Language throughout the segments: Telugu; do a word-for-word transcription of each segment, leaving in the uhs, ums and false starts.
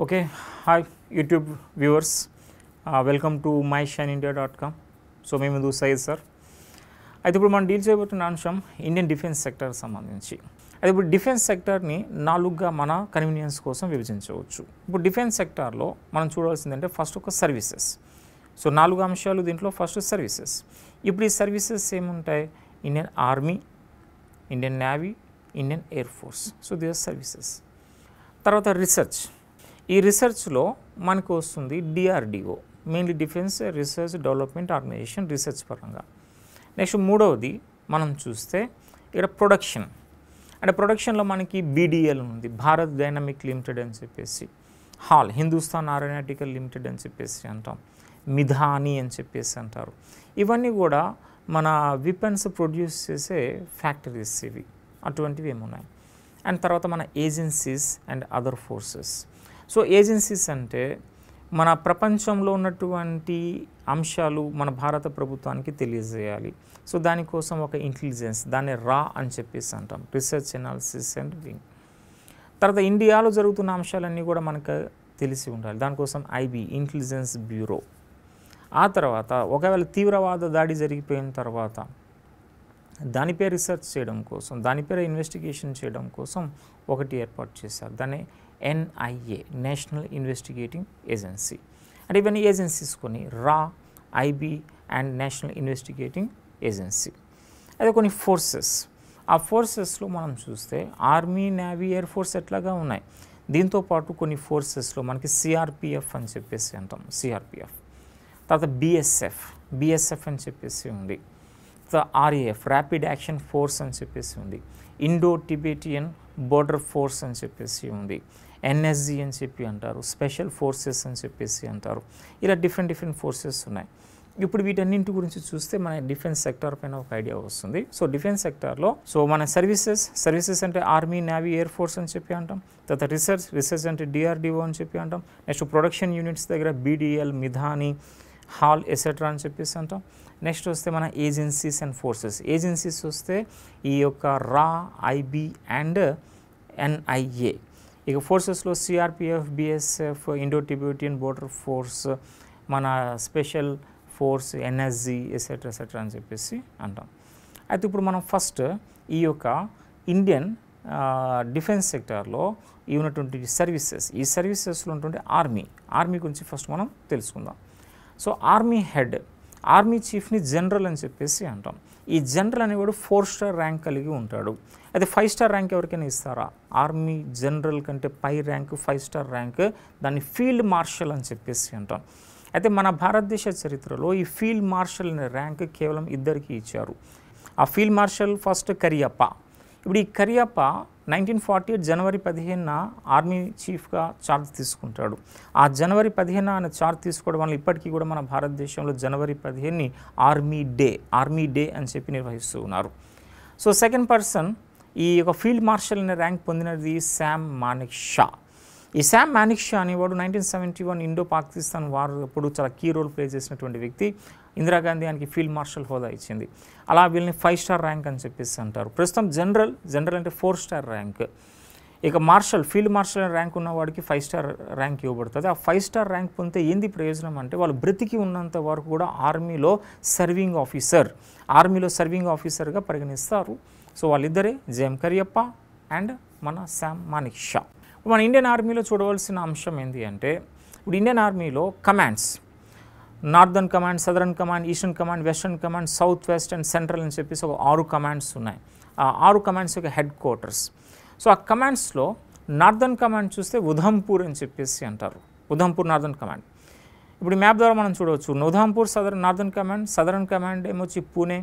Okay, hi YouTube viewers, uh, welcome to my shine india dot com. So మేము ముందు సైజ్ సార్ అయితే ఇప్పుడు మనం డీల్ చేయబోతున్న అంశం ఇండియన్ డిఫెన్స్ సెక్టర్ సంబంధించి. అయితే ఇప్పుడు డిఫెన్స్ సెక్టర్ని నాలుగుగా మన కన్వీనియన్స్ కోసం విభజించవచ్చు. ఇప్పుడు డిఫెన్స్ సెక్టార్లో మనం చూడాల్సిందంటే ఫస్ట్ ఒక సర్వీసెస్. సో నాలుగు అంశాలు దీంట్లో ఫస్ట్ సర్వీసెస్. ఇప్పుడు ఈ సర్వీసెస్ ఏముంటాయి? Indian army, Indian navy, Indian air force. So these services. తర్వాత రీసెర్చ్. ఈ రీసెర్చ్లో మనకు వస్తుంది DRDO, mainly defence research development organisation research పరంగా. నెక్స్ట్ మూడవది మనం చూస్తే ఇక్కడ ప్రొడక్షన్. అంటే ప్రొడక్షన్లో మనకి బీడీఎల్ ఉంది, భారత్ డైనమిక్ లిమిటెడ్ అని చెప్పేసి, హాల్ హిందుస్థాన్ ఏరోనాటికల్ లిమిటెడ్ అని చెప్పేసి అంటాం, మిధాని అని చెప్పేసి అంటారు. ఇవన్నీ కూడా మన వెపన్స్ ప్రొడ్యూస్ చేసే ఫ్యాక్టరీస్ ఇవి, అటువంటివి ఏమున్నాయి. అండ్ తర్వాత మన agencies and other forces. So agencies అంటే మన ప్రపంచంలో ఉన్నటువంటి అంశాలు మన భారత ప్రభుత్వానికి తెలియజేయాలి. సో దానికోసం ఒక ఇంటెలిజెన్స్, దాన్ని రా అని చెప్పేసి అంటాం, రీసెర్చ్ అనాలిసిస్ అండ్ వింగ్. తర్వాత ఇండియాలో జరుగుతున్న అంశాలన్నీ కూడా మనకు తెలిసి ఉండాలి, దానికోసం ఐబీ ఇంటెలిజెన్స్ బ్యూరో. ఆ తర్వాత ఒకవేళ తీవ్రవాద దాడి జరిగిపోయిన తర్వాత దానిపై రీసెర్చ్ చేయడం కోసం, దానిపై ఇన్వెస్టిగేషన్ చేయడం కోసం ఒకటి ఏర్పాటు చేశారు, దాన్ని ఎన్ఐఏ, నేషనల్ ఇన్వెస్టిగేటింగ్ ఏజెన్సీ. అంటే ఇవన్నీ ఏజెన్సీస్ కొన్ని, రా, IB and national investigating agency. అదే కొన్ని ఫోర్సెస్. ఆ ఫోర్సెస్లో మనం చూస్తే ఆర్మీ, నేవీ, ఎయిర్ ఫోర్స్ ఎట్లాగా ఉన్నాయి. దీంతోపాటు కొన్ని ఫోర్సెస్లో మనకి సిఆర్పిఎఫ్ అని చెప్పేసి అంటాం, సిఆర్పిఎఫ్. తర్వాత బిఎస్ఎఫ్, బిఎస్ఎఫ్ అని చెప్పేసి ఉంది. తర్వాత ఆర్ఏఎఫ్, ర్యాపిడ్ యాక్షన్ ఫోర్స్ అని చెప్పేసి ఉంది. ఇండో టిబెటియన్ బోర్డర్ ఫోర్స్ అని చెప్పేసి ఉంది. ఎన్ఎస్జి అని చెప్పి అంటారు, స్పెషల్ ఫోర్సెస్ అని చెప్పేసి అంటారు. ఇలా డిఫరెంట్ డిఫరెంట్ ఫోర్సెస్ ఉన్నాయి. ఇప్పుడు వీటన్నింటి గురించి చూస్తే మన డిఫెన్స్ సెక్టార్ పైన ఒక ఐడియా వస్తుంది. సో డిఫెన్స్ సెక్టార్లో సో మన సర్వీసెస్, సర్వీసెస్ అంటే ఆర్మీ, నేవీ, ఎయిర్ ఫోర్స్ అని చెప్పి అంటాం. తర్వాత రీసెర్చ్, రీసెర్చ్ అంటే డిఆర్డిఓ అని చెప్పి అంటాం. నెక్స్ట్ ప్రొడక్షన్ యూనిట్స్ దగ్గర బీడీఎల్, మిధాని, హాల్ ఎసెట్రా అని చెప్పేసి అంటాం. నెక్స్ట్ వస్తే మన ఏజెన్సీస్ అండ్ ఫోర్సెస్. ఏజెన్సీస్ వస్తే ఈ యొక్క రా, ఐబీ అండ్ ఎన్ఐఏ. ఇక ఫోర్సెస్లో CRPF, BSF, Indo Tibetan border force, మన special force, NSG et cetera et cetera అని చెప్పేసి అంటాం. అయితే ఇప్పుడు మనం ఫస్ట్ ఈ యొక్క ఇండియన్ డిఫెన్స్ సెక్టార్లో ఈ ఉన్నటువంటి సర్వీసెస్, ఈ సర్వీసెస్లో ఉన్నటువంటి ఆర్మీ, ఆర్మీ గురించి ఫస్ట్ మనం తెలుసుకుందాం. సో ఆర్మీ హెడ్, ఆర్మీ చీఫ్ని జనరల్ అని చెప్పేసి అంటాం. ఈ జనరల్ అనేవాడు ఫోర్ స్టార్ ర్యాంక్ కలిగి ఉంటాడు. అయితే ఫైవ్ స్టార్ ర్యాంక్ ఎవరికైనా ఇస్తారా? ఆర్మీ జనరల్ కంటే పై ర్యాంక్ ఫైవ్ స్టార్ ర్యాంక్, దాన్ని ఫీల్డ్ మార్షల్ అని చెప్పేసి అంటాం. అయితే మన భారతదేశ చరిత్రలో ఈ ఫీల్డ్ మార్షల్ అనే ర్యాంక్ కేవలం ఇద్దరికి ఇచ్చారు. ఆ ఫీల్డ్ మార్షల్ ఫస్ట్ కరియప్ప. ఇప్పుడు ఈ కరియప్ప నైన్టీన్ ఫార్టీ ఎయిట్ జనవరి పదిహేనున ఆర్మీ చీఫ్గా ఛార్జ్ తీసుకుంటాడు. ఆ జనవరి పదిహేను ఆయన ఛార్జ్ తీసుకోవడం వల్ల ఇప్పటికీ కూడా మన భారతదేశంలో జనవరి పదిహేనుని ఆర్మీ డే, ఆర్మీ డే అని చెప్పి నిర్వహిస్తూ ఉన్నారు. సో సెకండ్ పర్సన్ ఈ యొక్క ఫీల్డ్ మార్షల్ అనే ర్యాంక్ పొందినది శామ్ మానిక్ షా. ఈ శామ్ మానిక్ షా అనేవాడు nineteen seventy one Indo Pakistan war అప్పుడు చాలా కీ రోల్ ప్లే చేసినటువంటి వ్యక్తి. ఇందిరాగాంధీ ఆయనకి ఫీల్డ్ మార్షల్ హోదా ఇచ్చింది. అలా వీళ్ళని ఫైవ్ స్టార్ ర్యాంక్ అని చెప్పేసి అంటారు. ప్రస్తుతం జనరల్, జనరల్ అంటే ఫోర్ స్టార్ ర్యాంక్. ఇక మార్షల్, ఫీల్డ్ మార్షల్ ర్యాంక్ ఉన్నవాడికి ఫైవ్ స్టార్ ర్యాంక్ ఇవ్వబడుతుంది. ఆ ఫైవ్ స్టార్ ర్యాంక్ పొందితే ఏంది ప్రయోజనం అంటే వాళ్ళు బ్రతికి ఉన్నంత వరకు కూడా ఆర్మీలో సర్వింగ్ ఆఫీసర్, ఆర్మీలో సర్వింగ్ ఆఫీసర్గా పరిగణిస్తారు. సో వాళ్ళిద్దరే, జేఎం కరియప్ప అండ్ మన శామ్ మానిక్ షా. మన ఇండియన్ ఆర్మీలో చూడవలసిన అంశం ఏంటి అంటే ఇప్పుడు ఇండియన్ ఆర్మీలో commands, northern command, southern command, eastern command, western command, south west and central అని చెప్పేసి ఒక ఆరు కమాండ్స్ ఉన్నాయి. ఆ ఆరు కమాండ్స్ యొక్క హెడ్ క్వార్టర్స్. సో ఆ కమాండ్స్లో నార్దర్న్ కమాండ్ చూస్తే ఉధంపూర్ అని చెప్పేసి అంటారు, ఉధంపూర్ నార్దర్న్ కమాండ్. ఇప్పుడు మ్యాప్ ద్వారా మనం చూడవచ్చు, Udhampur southern northern command, southern command ఏమొచ్చి Pune,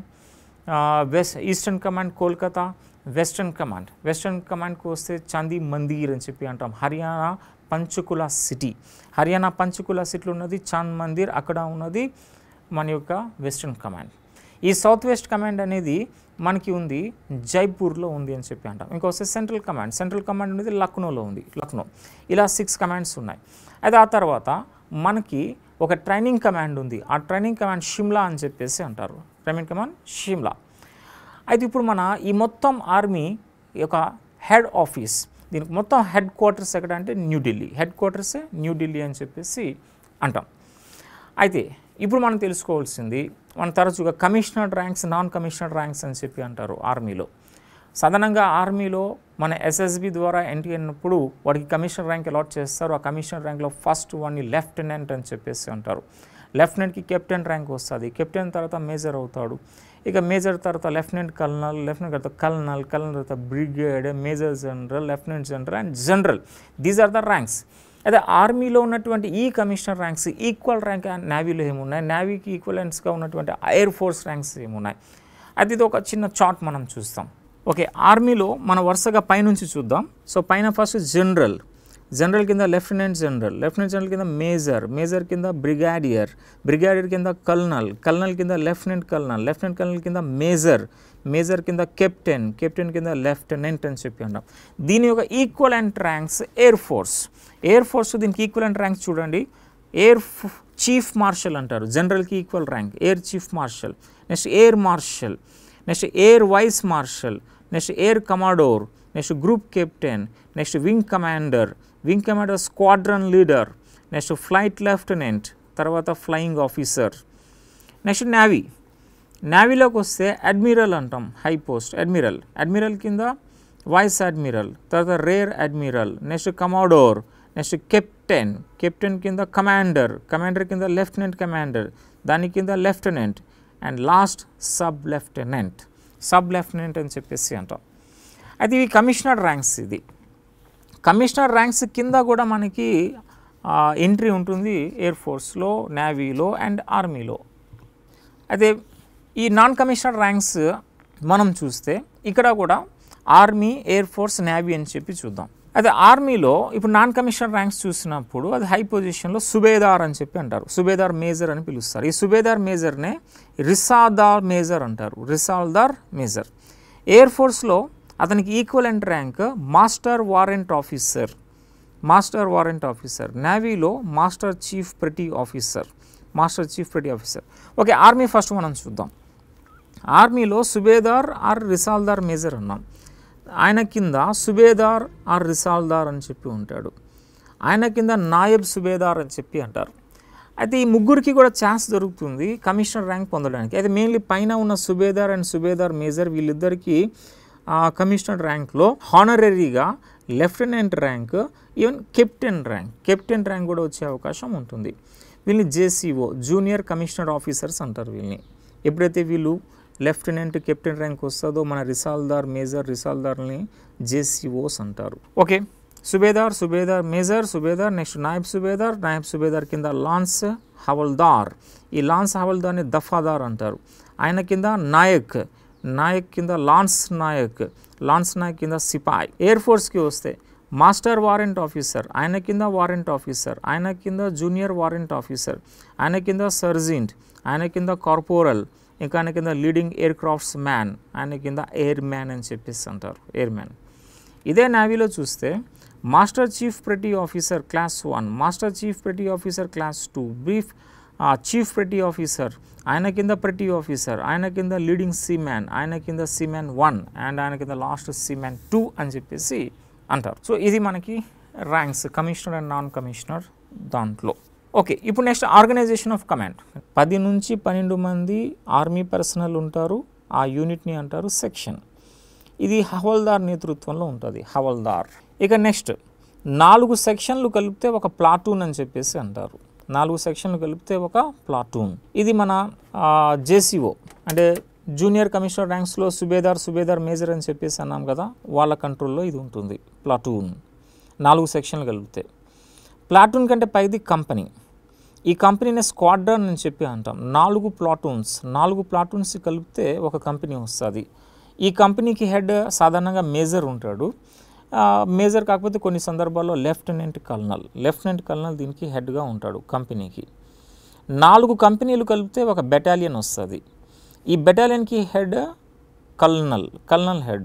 west eastern command Kolkata, western command, western కమాండ్కి వస్తే చాందీ మందిర్ అని చెప్పి అంటాం, హర్యానా పంచకుల సిటీ, హర్యానా పంచకుల సిటీలో ఉన్నది చాంద్ మందిర్, అక్కడ ఉన్నది మన యొక్క వెస్టర్న్ కమాండ్. ఈ సౌత్ వెస్ట్ కమాండ్ అనేది మనకి ఉంది జైపూర్లో ఉంది అని చెప్పి అంటాం. ఇంకొస్తే సెంట్రల్ కమాండ్, సెంట్రల్ కమాండ్ అనేది లక్నోలో ఉంది, లక్నో. ఇలా సిక్స్ కమాండ్స్ ఉన్నాయి. అయితే ఆ తర్వాత మనకి ఒక ట్రైనింగ్ కమాండ్ ఉంది. ఆ ట్రైనింగ్ కమాండ్ షిమ్లా అని చెప్పేసి అంటారు, ట్రైనింగ్ కమాండ్ షిమ్లా. అయితే ఇప్పుడు మన ఈ మొత్తం ఆర్మీ యొక్క హెడ్ ఆఫీస్ దీనికి మొత్తం హెడ్ క్వార్టర్స్ ఎక్కడ అంటే న్యూఢిల్లీ, హెడ్ క్వార్టర్స్ న్యూఢిల్లీ అని చెప్పేసి అంటాం. అయితే ఇప్పుడు మనం తెలుసుకోవాల్సింది, మన తరచుగా commissioned ranks, non commissioned ranks అని చెప్పి అంటారు ఆర్మీలో. సాధారణంగా ఆర్మీలో మన ఎస్ఎస్బి ద్వారా ఎంట్రీ అయినప్పుడు వాడికి కమిషనర్ ర్యాంక్ అలాట్ చేస్తారు. ఆ కమిషనర్ ర్యాంక్లో ఫస్ట్ వాడిని లెఫ్టినెంట్ అని చెప్పేసి అంటారు. లెఫ్టినెంట్కి కెప్టెన్ ర్యాంక్ వస్తుంది, కెప్టెన్ తర్వాత మేజర్ అవుతాడు, ఇక మేజర్ తర్వాత లెఫ్టినెంట్ కల్నల్, లెఫ్టినెంట్ తర్వాత కల్నల్, కల్నల్ తర్వాత brigade, major general, lieutenant general and general. These are the ranks. అయితే ఆర్మీలో ఉన్నటువంటి ఈ కమిషనర్ ర్యాంక్స్ ఈక్వల్ ర్యాంక్ నేవీలో ఏమున్నాయి, నేవీకి ఈక్వలెంట్స్గా ఉన్నటువంటి ఎయిర్ ఫోర్స్ ర్యాంక్స్ ఏమున్నాయి, అది ఇది ఒక చిన్న చార్ట్ మనం చూస్తాం. ఓకే, ఆర్మీలో మనం వరుసగా పైనుంచి చూద్దాం. సో పైన ఫస్ట్ జనరల్, జనరల్ కింద లెఫ్టినెంట్ జనరల్, లెఫ్టినెంట్ జనరల్ కింద మేజర్, మేజర్ కింద బ్రిగాడియర్, బ్రిగాడియర్ కింద కల్నల్, కల్నల్ కింద లెఫ్టినెంట్ కల్నల్, లెఫ్టినెంట్ కల్నల్ కింద మేజర్, మేజర్ కింద కెప్టెన్, కెప్టెన్ కింద లెఫ్టినెంట్ అని చెప్పి అన్నాం. దీని యొక్క equivalent ranks air force. Air force దీనికి ఈక్వలెంట్ ర్యాంక్స్ చూడండి, ఎయిర్ చీఫ్ మార్షల్ అంటారు, జనరల్కి equal rank air chief marshal, next air marshal, next air vice marshal, next air commodore, next group captain, next wing commander, wing commander squadron leader, next flight lieutenant, తర్వాత ఫ్లయింగ్ ఆఫీసర్. నెక్స్ట్ నేవీ, నేవీలోకి వస్తే అడ్మిరల్ అంటాం, హై పోస్ట్ అడ్మిరల్, అడ్మిరల్ కింద వైస్ అడ్మిరల్, తర్వాత rear admiral, next commodore, next captain, captain కింద కమాండర్, కమాండర్ కింద లెఫ్టినెంట్ కమాండర్, దాని కింద lieutenant and last sub lieutenant, sub lieutenant అని చెప్పేసి అంటాం. అయితే ఇవి కమిషనర్ ర్యాంక్స్. ఇది కమిషనర్ ర్యాంక్స్ కింద కూడా మనకి ఎంట్రీ ఉంటుంది ఎయిర్ ఫోర్స్లో, నేవీలో అండ్ ఆర్మీలో. అయితే ఈ నాన్ కమిషనర్ ర్యాంక్స్ మనం చూస్తే ఇక్కడ కూడా ఆర్మీ, ఎయిర్ ఫోర్స్, నేవీ అని చెప్పి చూద్దాం. అయితే ఆర్మీలో ఇప్పుడు నాన్ కమిషనర్ ర్యాంక్స్ చూసినప్పుడు అది హై పొజిషన్లో సుబేదార్ అని చెప్పి అంటారు, సుబేదార్ మేజర్ అని పిలుస్తారు. ఈ సుబేదార్ మేజర్నే రిసాల్దార్ మేజర్ అంటారు, రిసాల్దార్ మేజర్. ఎయిర్ ఫోర్స్లో అతనికి equivalent rank master warrant officer, master warrant officer. నేవీలో master chief petty officer, master chief petty officer. Okay, army first మనం చూద్దాం. ఆర్మీలో సుబేదార్ ఆర్ రిసాల్దార్ మేజర్ అన్నాం. ఆయన కింద సుబేదార్ ఆర్ రిసాల్దార్ అని చెప్పి ఉంటాడు, ఆయన కింద నాయబ్ సుబేదార్ అని చెప్పి అంటారు. అయితే ఈ ముగ్గురికి కూడా ఛాన్స్ దొరుకుతుంది కమిషనర్ ర్యాంక్ పొందడానికి. అయితే మెయిన్లీ పైన ఉన్న సుబేదార్ అండ్ సుబేదార్ మేజర్ వీళ్ళిద్దరికీ కమిషనర్ ర్యాంక్లో హానరరీగా lieutenant rank, even captain rank, captain rank కూడా వచ్చే అవకాశం ఉంటుంది. వీళ్ళని జేసీఓ, జూనియర్ కమిషనర్ ఆఫీసర్స్ అంటారు వీళ్ళని. ఎప్పుడైతే వీళ్ళు లెఫ్టినెంట్, కెప్టెన్ ర్యాంక్ వస్తుందో మన రిసాల్దార్ మేజర్, రిసాల్దార్ని జేసీఓస్ అంటారు. Okay, subedar, subedar major, subedar, next naib subedar, naib subedar కింద లాన్స్ హవల్దార్, ఈ లాన్స్ హవల్దార్ని దఫాదార్ అంటారు. ఆయన కింద నాయక్, నాయక్ కింద లాన్స్ నాయక్, లాన్స్ నాయక్ కింద సిపాయ్. ఎయిర్ ఫోర్స్కి వస్తే మాస్టర్ వారెంట్ ఆఫీసర్, ఆయన కింద వారెంట్ ఆఫీసర్, ఆయన కింద జూనియర్ వారెంట్ ఆఫీసర్, ఆయన కింద సర్జెంట్, ఆయన కింద కార్పోరల్, ఇంకా ఆయన కింద లీడింగ్ ఎయిర్ క్రాఫ్ట్స్ మ్యాన్, ఆయన కింద ఎయిర్ మ్యాన్ అని చెప్పేసి అంటారు, ఎయిర్ మ్యాన్. ఇదే నేవీలో చూస్తే master chief petty officer class one, master chief petty officer class two, brief chief petty officer, ఆయన కింద పెటీ ఆఫీసర్, ఆయన కింద లీడింగ్ సీమ్యాన్, ఆయన కింద సీమ్యాన్ వన్ అండ్ ఆయన కింద లాస్ట్ సీమ్యాన్ టూ అని చెప్పేసి అంటారు. సో ఇది మనకి ranks commissioner and non commissioner దాంట్లో. ఓకే, ఇప్పుడు నెక్స్ట్ ఆర్గనైజేషన్ ఆఫ్ కమాండ్. పది నుంచి పన్నెండు మంది ఆర్మీ పర్సనల్ ఉంటారు, ఆ యూనిట్ని అంటారు సెక్షన్. ఇది హవల్దార్ నేతృత్వంలో ఉంటుంది, హవల్దార్. ఇక నెక్స్ట్ నాలుగు సెక్షన్లు కలిపితే ఒక ప్లాటూన్ అని చెప్పేసి అంటారు, నాలుగు సెక్షన్లు కలిపితే ఒక ప్లాటూన్. ఇది మన జేసీఓ అంటే జూనియర్ కమిషనర్ ర్యాంక్స్లో సుబేదార్, సుబేదార్ మేజర్ అని చెప్పేసి అన్నాం కదా, వాళ్ళ కంట్రోల్లో ఇది ఉంటుంది ప్లాటూన్, నాలుగు సెక్షన్లు కలిపితే. ప్లాటూన్ కంటే పైది కంపెనీ, ఈ కంపెనీని స్క్వాడ్రన్ అని చెప్పి అంటాం. నాలుగు ప్లాటూన్స్, నాలుగు ప్లాటూన్స్ కలిపితే ఒక కంపెనీ వస్తుంది. ఈ కంపెనీకి హెడ్ సాధారణంగా మేజర్ ఉంటాడు, మేజర్ కాకపోతే కొన్ని సందర్భాల్లో లెఫ్టినెంట్ కల్నల్, లెఫ్టినెంట్ కల్నల్ దీనికి హెడ్గా ఉంటాడు కంపెనీకి. నాలుగు కంపెనీలు కలిపితే ఒక బెటాలియన్ వస్తుంది, ఈ బెటాలియన్కి హెడ్ కల్నల్, కల్నల్ హెడ్.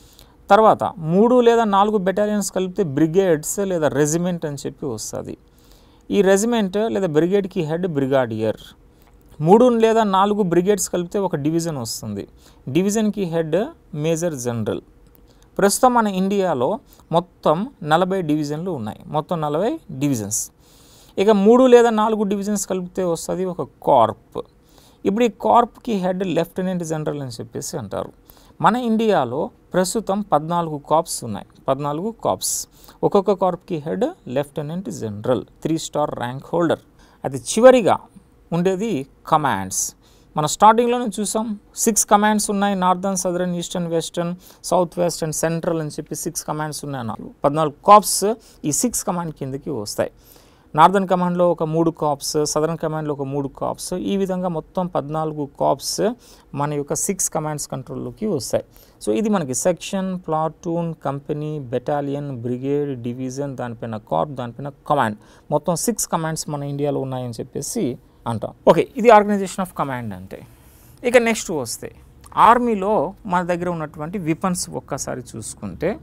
తర్వాత మూడు లేదా నాలుగు బెటాలియన్స్ కలిపితే బ్రిగేడ్స్ లేదా రెజిమెంట్ అని చెప్పి వస్తుంది, ఈ రెజిమెంట్ లేదా బ్రిగేడ్కి హెడ్ బ్రిగాడియర్. మూడు లేదా నాలుగు బ్రిగేడ్స్ కలిపితే ఒక డివిజన్ వస్తుంది, డివిజన్కి హెడ్ మేజర్ జనరల్. ప్రస్తుతం మన ఇండియాలో మొత్తం నలభై డివిజన్లు ఉన్నాయి, మొత్తం నలభై డివిజన్స్. ఇక మూడు లేదా నాలుగు డివిజన్స్ కలిపితే వస్తుంది ఒక కార్ప్. ఇప్పుడు ఈ కార్ప్కి హెడ్ లెఫ్టినెంట్ జనరల్ అని చెప్పేసి అంటారు. మన ఇండియాలో ప్రస్తుతం పద్నాలుగు కార్ప్స్ ఉన్నాయి, పద్నాలుగు కార్ప్స్. ఒక్కొక్క కార్ప్కి head lieutenant general, three star rank holder. అది చివరిగా ఉండేది కమాండ్స్. మన స్టార్టింగ్లోనే చూసాం సిక్స్ కమాండ్స్ ఉన్నాయి, northern, southern, eastern, western, south west and central అని చెప్పి సిక్స్ కమాండ్స్ ఉన్నాయి. నాలుగు పద్నాలుగు కార్ప్స్ ఈ సిక్స్ కమాండ్ కిందకి వస్తాయి. నార్థన్ కమాండ్లో ఒక మూడు కార్ప్స్, సదరన్ కమాండ్లో ఒక మూడు కార్ప్స్, ఈ విధంగా మొత్తం పద్నాలుగు కార్ప్స్ మన యొక్క సిక్స్ కమాండ్స్ కంట్రోల్లోకి వస్తాయి. సో ఇది మనకి section, platoon, company, battalion, brigade, division, దానిపైన కార్ప్, దానిపైన కమాండ్, మొత్తం సిక్స్ కమాండ్స్ మన ఇండియాలో ఉన్నాయని చెప్పేసి అంటాం. ఓకే, ఇది ఆర్గనైజేషన్ ఆఫ్ కమాండ్ అంటే. ఇక నెక్స్ట్ వస్తే ఆర్మీలో మన దగ్గర ఉన్నటువంటి వెపన్స్ ఒక్కసారి చూసుకుంటే